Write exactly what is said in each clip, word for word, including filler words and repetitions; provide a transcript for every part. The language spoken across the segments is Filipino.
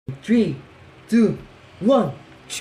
three, two, one.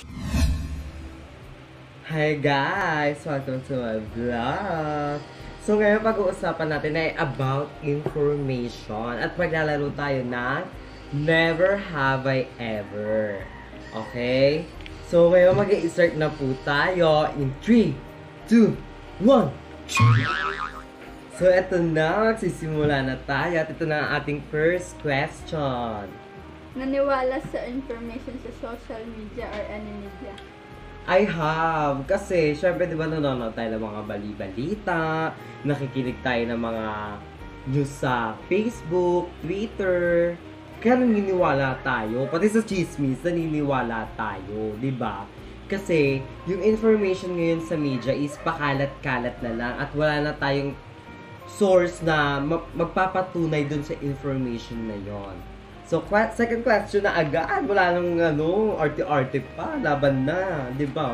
Hi guys! Welcome to my vlog! So ngayon pag-uusapan natin ay about information at maglalaro tayo ng Never Have I Ever. Okay? So ngayon mag-i-start na po tayo in three, two, one. So eto na, magsisimula na tayo at ito na ang ating first question. Naniwala sa information sa social media or any media? I have. Kasi, syempre, di ba, nanonood tayo ng mga bali-balita, nakikinig tayo ng mga news sa Facebook, Twitter, kaya naniniwala tayo. Pati sa chismis, naniniwala tayo, di ba? Kasi, yung information ngayon sa media is pakalat-kalat na lang at wala na tayong source na magpapatunay dun sa information na yon. So, second question na agad. Wala nang ano, arte-arte pa. Laban na. Di ba?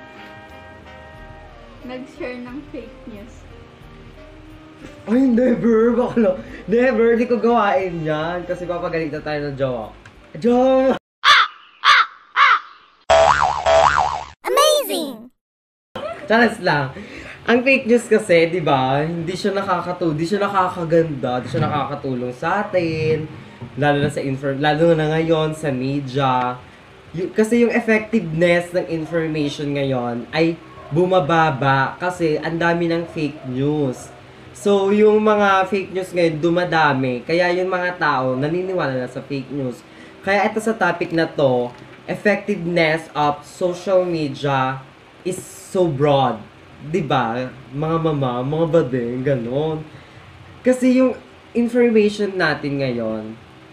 Nag-share ng fake news. Ay, never. Bakla. Never. Di ko gawain yan. Kasi papagalitan tayo ng jowa. Jowa! Amazing! Charas lang. Ang fake news kasi, di ba, hindi siya nakakatulong, hindi siya nakakaganda, hindi siya nakakatulong sa atin. Lalo na sa inform, lalo na ngayon sa media. Y kasi yung effectiveness ng information ngayon ay bumababa kasi ang dami ng fake news. So, yung mga fake news ngayon dumadami, kaya yung mga tao naniniwala na sa fake news. Kaya ito sa topic na to, effectiveness of social media is so broad. Diba? Mga mama, mga badeng, ganon. Kasi yung information natin ngayon,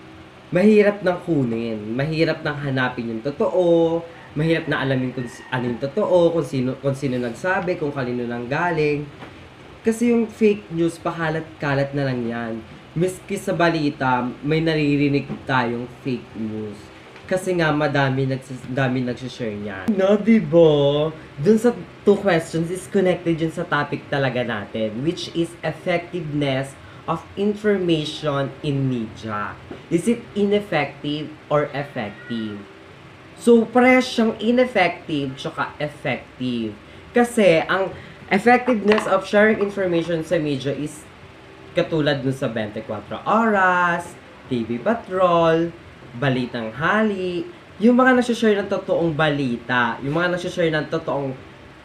mahirap nang kunin, mahirap nang hanapin yung totoo, mahirap na alamin kung ano yung totoo, kung sino, kung sino nagsabi, kung kanino nang galing. Kasi yung fake news, pakalat-kalat na lang yan. Miski sa balita, may naririnig tayong fake news. Kasi nga, madami, nags dami nagsishare niyan. No, diba? Dun sa two questions is connected yun sa topic talaga natin, which is effectiveness of information in media. Is it ineffective or effective? So, parehas siyang ineffective tsaka effective. Kasi, ang effectiveness of sharing information sa media is katulad nun sa twenty-four oras, T V Patrol, Balitang Hali, yung mga nagsishare ng totoong balita, yung mga nagsishare ng totoong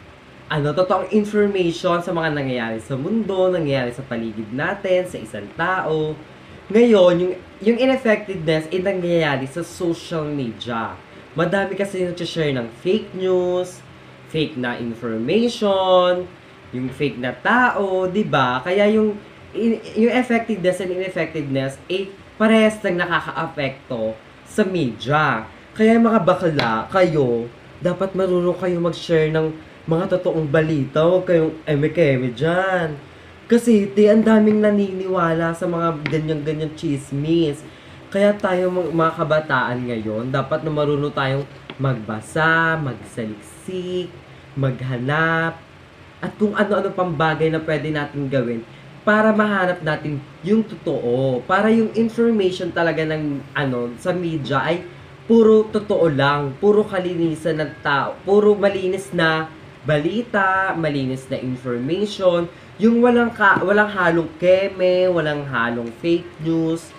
ano, totoong information sa mga nangyayari sa mundo, nangyayari sa paligid natin, sa isang tao. Ngayon, yung, yung ineffectiveness ay nangyayari sa social media. Madami kasi nag-share ng fake news, fake na information, yung fake na tao, di ba? Kaya yung, yung effectiveness and ineffectiveness ay parehas lang nakaka-apekto sa media. Kaya mga bakla, kayo, dapat marunong kayo mag-share ng mga totoong balita, huwag kayong eme-keme dyan. Kasi, di, ang daming naniniwala sa mga ganyan-ganyan chismis. Kaya tayo, mga kabataan ngayon, dapat na marunong tayong magbasa, magsaliksik, maghanap, at kung ano-ano pang bagay na pwede natin gawin para mahanap natin yung totoo. Para yung information talaga ng ano sa media ay puro totoo lang, puro kalinisan ng tao, puro malinis na balita, malinis na information, yung walang ka, walang halong keme, walang halong fake news.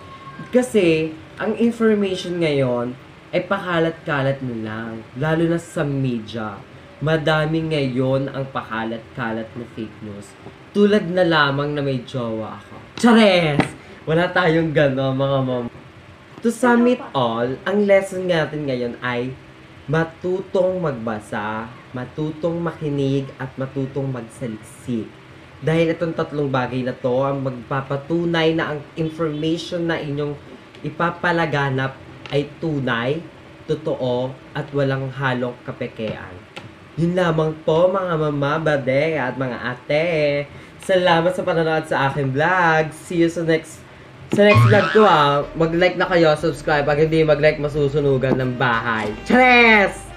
Kasi ang information ngayon ay pakalat-kalat na lang, lalo na sa media. Madami ngayon ang pakalat-kalat na fake news. Tulad na lamang na may jowa ako. Chares! Wala tayong gano'n, mga mama. To sum it all, ang lesson natin ngayon ay matutong magbasa, matutong makinig, at matutong magsaliksik. Dahil itong tatlong bagay na to ang magpapatunay na ang information na inyong ipapalaganap ay tunay, totoo, at walang halong kapekean. Yun lamang po mga mama, bade, at mga ate. Salamat sa panonood sa aking vlog. See you sa next sa next vlog ko ah. Mag-like na kayo, subscribe. Pag hindi mag-like, masusunugan ng bahay. Chares!